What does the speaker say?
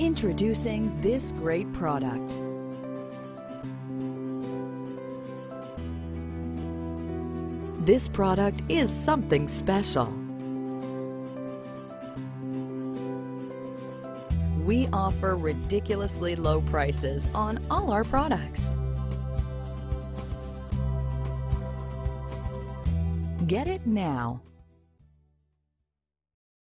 Introducing this great product. This product is something special. We offer ridiculously low prices on all our products. Get it now.